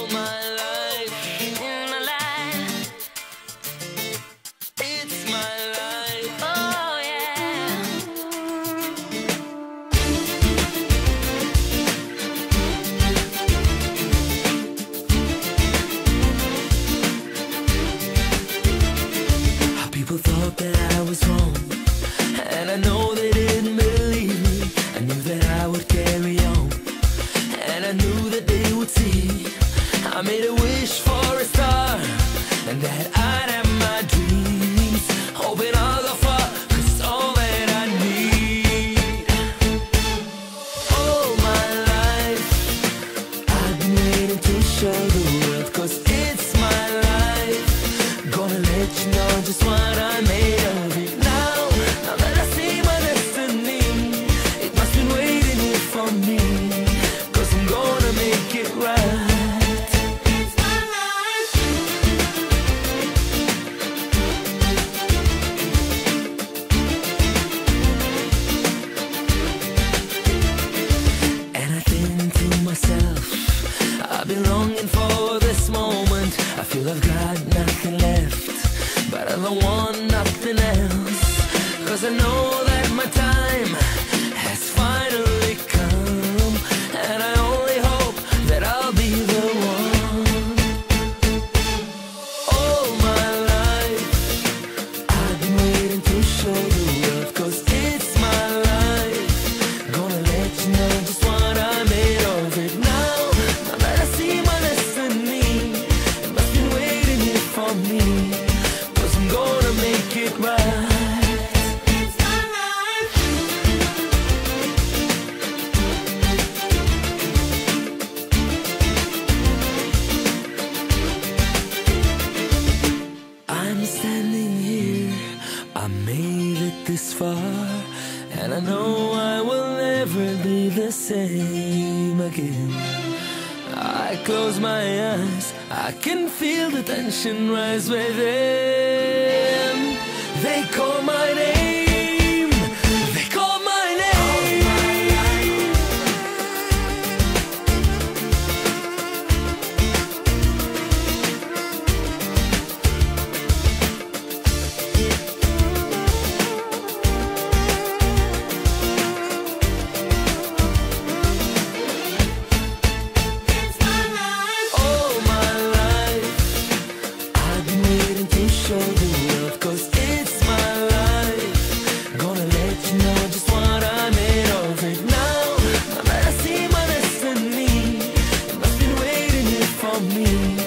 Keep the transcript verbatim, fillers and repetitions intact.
All my life, in my life, it's my life. Oh yeah. How people thought that I was wrong, and I know they didn't believe me. I knew that I would carry on, and I knew that they would see. I made a wish for a star, and that I'd have my dreams. Hoping I'll go far, 'cause it's all that I need. All my life, I've been waiting to show the world, 'cause it's my life. Gonna let you know just what I made of it. Now, now that I see my destiny, it must be waiting here for me, 'cause I'm gonna make it right. I've been longing for this moment. I feel I've got nothing left, but I don't want nothing else. 'Cause I know that my time has finally come, and I only hope that I'll be the one. All my life, I've been waiting to show the world, 'cause it's my life. Gonna let you know just what I made of it. Now, now that I see my destiny, it must be waiting here for me, 'cause I'm gonna make it right. It's my life. I'm standing here, I made it this far, and I know I will never be the same again. I close my eyes, I can feel the tension rise within. They call my name, they call my name. Show the world, 'cause it's my life. Gonna let you know just what I made of it. Now, now that I see my destiny, it must be waiting here for me.